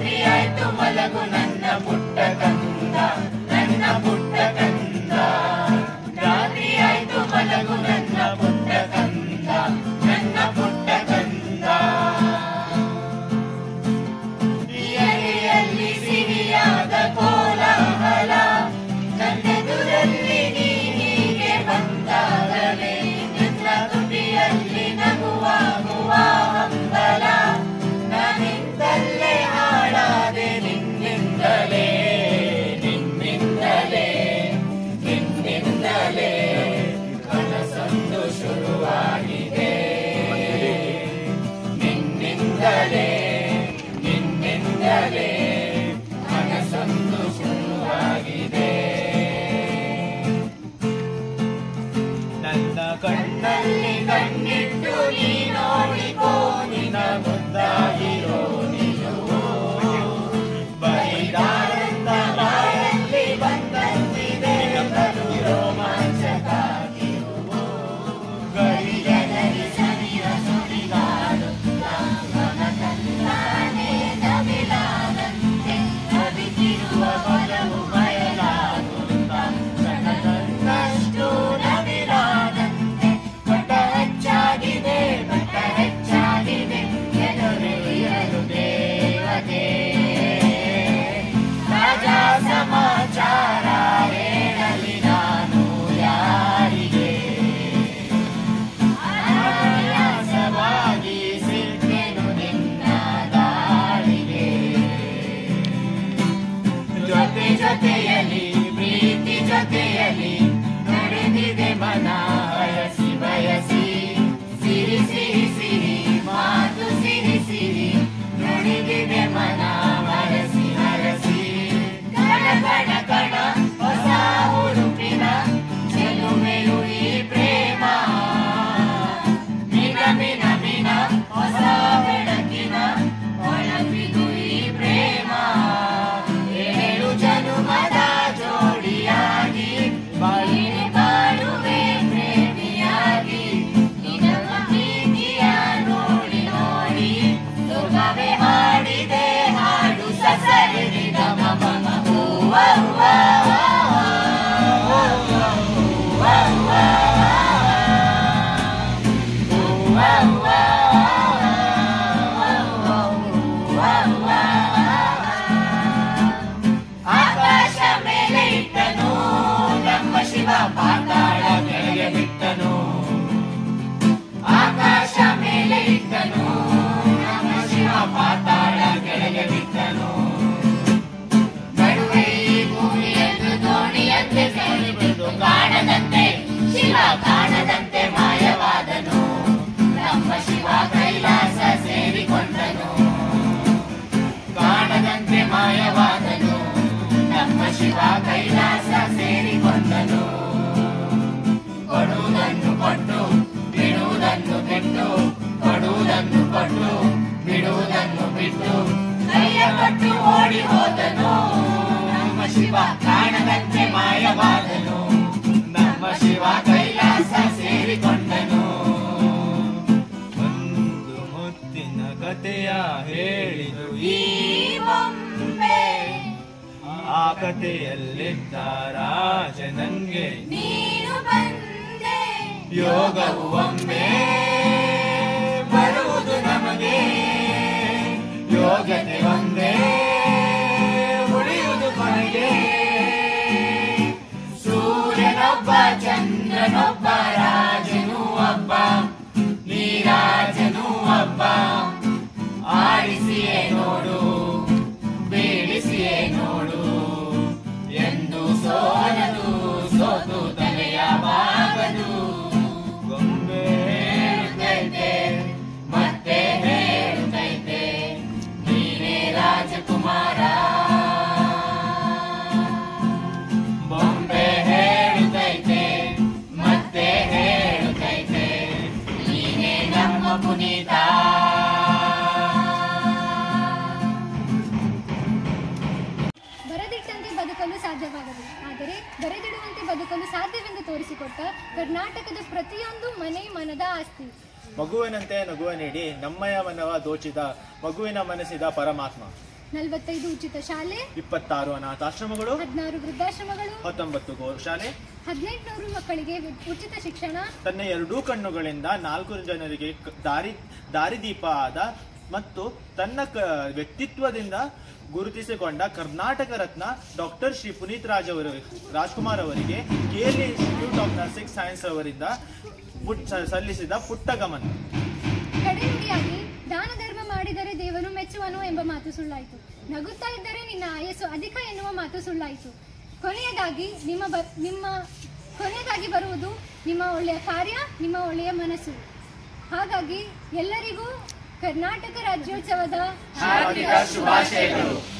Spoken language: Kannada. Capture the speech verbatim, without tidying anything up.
ರಾತ್ರಿ ಆಯ್ತು ಮಲಗು ನನ್ನ ಪುಟ್ಟ ಕಂದ, ನನ್ನ ಪುಟ್ಟ ಕಂದ. ರಾತ್ರಿ ಆಯ್ತು ಮಲಗು ನನ್ನ ಪುಟ್ಟ ಕಂದ, ನನ್ನ ಪುಟ್ಟ ಕಂದ. ಎಲೆಯಲ್ಲಿ ಸಿಹಿಯಾದ ಕೋಲಾಹಲ, ನನ್ನೆದುರಲ್ಲಿ ನೀ ಹೀಗೆ ಬಂದಾಗಲೇ ನನ್ನ ತುಟಿಯಲ್ಲಿ ನಗುವಾಗುವ ಹಂಬಲ. ನಾನಿಂದಲೇ ಹಾಳಾದೆ ನಿನ್ನಿಂದಲೇ, ನಿನ್ನಿಂದಲೇ, ನಿನ್ನಿಂದಲೇ ಕನಸೊಂದು ಶುರುವಾಗಿದೆ. ನಿನ್ನಿಂದಲೇ, ನಿನ್ನಿಂದಲೇ ಕನಸೊಂದು ಶುರುವಾಗಿದೆ. ನನ್ನ ಕಣ್ಣಲ್ಲಿ ಕಣ್ಣಿಟ್ಟು ನೀ ನೋಡಿಕೋ, ನಿನ ಮುಂದಾಗಿರೋ ನಿಲುವು ಬೈದಾರಂತ ಬಾಯಲ್ಲಿ ಬಂದಂತಿದೆ. ಕರು ರೋಮಾಂಚಕಾಗಿರುವು ಗರಿಯದಲ್ಲಿ ಸರಿಯ ಸುರಿಗಾಡು, ನನ್ನ ತಂದಾನೆ ನವಿಲಾದಂತೆ ಅದಿತಿರುವ ಬಲವು ಬಯಲಾಗುತ್ತ. ನನ್ನ ಕಣ್ಣಷ್ಟು ನವಿಲಾದಂತೆ ಬಟ್ಟ ಹೆಚ್ಚಾಗಿದೆ, ಬಟ್ಟ ಹೆಚ್ಚಾಗಿದೆ ಎದುರಿಯಲು ದೇವತೆ. ರಾಜಾ ಸಮಾಚಾರ ಹೇಳಲಿ ನಾನು ಯಾರಿಗೆ, ಅನಾಯಾಸವಾಗಿ ಸಿಕ್ಕೆನು ನಿನ್ನ ದಾಳಿಗೆ. ಜೊತೆ ಜೊತೆಯಲ್ಲಿ ಪ್ರೀತಿ ಜೊತೆಯಲ್ಲಿ ನಡೆದಿದೆ ಮನ ಬಯಸಿ ಬಯಸಿ. ಸಿರಿ ಸಿರಿ ಸಿರಿ ಮಾತು ಸಿರಿ ಸಿರಿ ನುಡಿದಿದೆ ಮನ ಹರಸಿ ಹರಸಿ. ಕಣ ಕಣ ಕಣ ಹೊಸ ಹುರುಪಿನ ಚೆಲುವೆಯು ಈ ಪ್ರೇಮ. ಮಿನ ಮಿನ ಮಿನ ಹೊಸ ಬೆಳಕಿನ ಹೊಳಪಿದು ಈ ಪ್ರೇಮ. ಏಳು ಜನುಮದ ಜೋಡಿಯಾಗಿ ಬಾಳಿನ ಬಾಳುವೆ ಪ್ರೇಮಿಯಾಗಿ. ನಿನ್ನ ಪ್ರೀತಿಯ ನೋಡಿ ನೋಡಿ ಲೋಕವೇ ಹಾಡಿದೆ ಹಾಡು ಸಸರಿ ಗಮ ಮಮ. ಹೂವ ಹೂವ ಆಕಾಶ ಮೇಲೆ ಇಟ್ಟನು ನಮ್ಮ ಶಿವ ಪಾತಾಳ ಕೆಳಗೆ ಬಿಟ್ಟನು. ಆಕಾಶ ಮೇಲೆ ಇಟ್ಟನು ನಮ್ಮ ಶಿವ ಪಾತಾಳ ಕೆಳಗೆ ಬಿಟ್ಟನು. ನಡುವೆ ಈ ಭೂಮಿಯದ್ದು ದೋಣಿಯಂತೆ ಸೇರಿಬಿಟ್ಟು ಕಾಣದಂತೆ ಶಿವ ಕಾಣದಂತೆ ಮಾಯವಾದನು. ನಮ್ಮ ಶಿವ ಕೈಲಾಸ ಸೇರಿಕೊಂಡನು, ಕಾಣದಂತೆ ಮಾಯವಾದನು. ನಮ್ಮ ಶಿವ ಕೈಲಾಸ ಸೇರಿಕೊಂಡನು. ಕೊಡುವುದನ್ನು ಕೊಟ್ಟು ಬಿಡುವುದನ್ನು ಬಿಟ್ಟು, ಕೊಡುವುದನ್ನು ಕೊಟ್ಟು ಬಿಡುವುದನ್ನು ಬಿಟ್ಟು ಕೈಯ ಕೊಟ್ಟು ಓಡಿ ಹೋದನು. ನಮ್ಮ ಶಿವ ಕಾಣದಂತೆ ಮಾಯವಾದನು. ನಮ್ಮ ಶಿವ ಕೈಲಾಸ ಸೇರಿಕೊಂಡನು. ಒಂದು ಮುತ್ತಿನ ಕಥೆಯ ಹೇಳಿದು ಈ ಬೊಂಬೆ, ಆ ಕಥೆಯಲ್ಲಿದ್ದ ರಾಜ ನಂಗೆ ನೀನು ಬಂದೆ. ಯೋಗವು ಒಮ್ಮೆ ಬರುವುದು ನಮಗೆ, ಯೋಗತೆ ಒಂದೇ ಉಳಿಯುವುದು ಕೊನೆಗೆ. ಸೂರ್ಯನೊಬ್ಬ ಚಂದ್ರನೊಬ್ಬ ರಾಜನೂ ಒಬ್ಬ, ನೀ ರಾಜನೂ ಒಬ್ಬ. ಆಡಿಸಿಯೇ ನೋಡು ಬೀಳಿಸಿಯೇ ನೋಡು ಎಂದು ಸೋಲದು ಸೋತು ತಲೆಯ ಬಾಗದು. ಗೊಂಬೆ ಹೇಳುತ್ತೈತೆ ಮತ್ತೆ ಹೇಳುತ್ತೈತೆ ನೀನೇ ರಾಜಕುಮಾರ. ಬೊಂಬೆ ಹೇಳುತ್ತೈತೆ ಮತ್ತೆ ಹೇಳುತ್ತೈತೆ ನೀನೇ ನಮ್ಮ ಪುನೀತ. ಬರೆದಿಟ್ಟಂತೆ ಬದುಕಲು ಸಾಧ್ಯವಾಗದು, ಆದರೆ ಬರೆದಿಡುವಂತೆ ಬದುಕಲು ಸಾಧ್ಯವೆಂದು ತೋರಿಸಿಕೊಟ್ಟ ಕರ್ನಾಟಕದ ಪ್ರತಿಯೊಂದು ಮನೆ ಮನದ ಆಸ್ತಿ. ಮಗುವಿನಂತೆ ನಗುವ ನೀಡಿ ನಮ್ಮಯ ಮನವ ದೋಚಿದ ಮಗುವಿನ ಮನಸ್ಸಿದ ಪರಮಾತ್ಮ. ನಲವತ್ತೈದು ಉಚಿತ ಶಾಲೆ, ಇಪ್ಪತ್ತಾರು ಅನಾಥಾಶ್ರಮಗಳು, ಹದಿನಾರು ವೃದ್ಧಾಶ್ರಮಗಳು, ಹತ್ತೊಂಬತ್ತು ಗೋಶಾಲೆ, ಹದಿನೆಂಟುನೂರು ಮಕ್ಕಳಿಗೆ ಉಚಿತ ಶಿಕ್ಷಣ, ತನ್ನ ಎರಡೂ ಕಣ್ಣುಗಳಿಂದ ನಾಲ್ಕು ಜನರಿಗೆ ದಾರಿ ದಾರಿದೀಪ ಆದ ಮತ್ತು ತನ್ನ ವ್ಯಕ್ತಿತ್ವದಿಂದ ಗುರುತಿಸಿಕೊಂಡ ಕರ್ನಾಟಕ ರತ್ನ ಡಾಕ್ಟರ್ ಶ್ರೀ ಪುನೀತ್ ರಾಜ್ ಅವರು ರಾಜ್ಕುಮಾರ್ ಅವರಿಗೆ KLE institute of nursing science ಅವರಿಂದ ಸಲ್ಲಿಸಿದ ಪುಟ್ಟ ಗಮನ. ಕಡೆನುಡಿಯಾಗಿ ದಾನ ಧರ್ಮ ಮಾಡಿದರೆ ದೇವರು ಮೆಚ್ಚುವನು ಎಂಬ ಮಾತು ಸುಳ್ಳಾಯಿತು. ನಗುತ್ತಾ ಇದ್ದರೆ ನಿನ್ನ ಆಯಸ್ಸು ಅಧಿಕ ಎನ್ನುವ ಮಾತು ಸುಳ್ಳಾಯಿತು. ಕೊನೆಯದಾಗಿ ನಿಮ್ಮ ಬ ನಿಮ್ಮ ಕೊನೆಯದಾಗಿ ಬರುವುದು ನಿಮ್ಮ ಒಳ್ಳೆಯ ಕಾರ್ಯ, ನಿಮ್ಮ ಒಳ್ಳೆಯ ಮನಸ್ಸು. ಹಾಗಾಗಿ ಎಲ್ಲರಿಗೂ ಕರ್ನಾಟಕ ರಾಜ್ಯೋತ್ಸವದ ಹಾರ್ದಿಕ ಶುಭಾಶಯಗಳು.